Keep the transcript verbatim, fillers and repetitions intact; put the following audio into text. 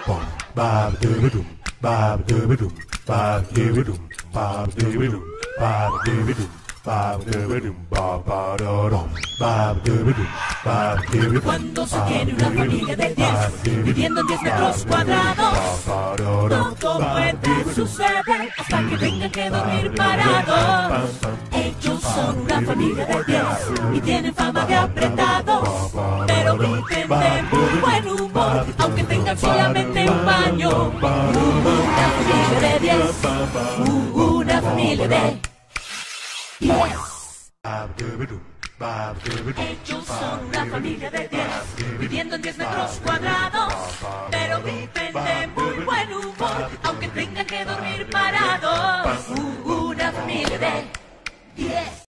Cuando se tiene una familia de diez, viviendo en diez metros cuadrados, todo puede suceder hasta que tengan que dormir parados. Ellos son una familia de diez y tienen fama de apretados, pero viven de muy buen humor, aunque tengan solamente un baño. Una familia de diez, una familia de diez. Ellos son una familia de diez, viviendo en diez metros cuadrados, pero viven de muy buen humor, aunque tengan que dormir parados. Una familia de diez.